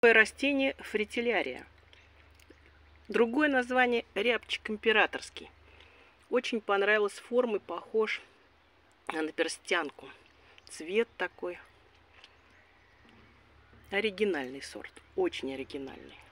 растение фритиллярия. Другое название рябчик императорский. Очень понравилась формой, похож на наперстянку. Цвет такой. Оригинальный сорт, очень оригинальный.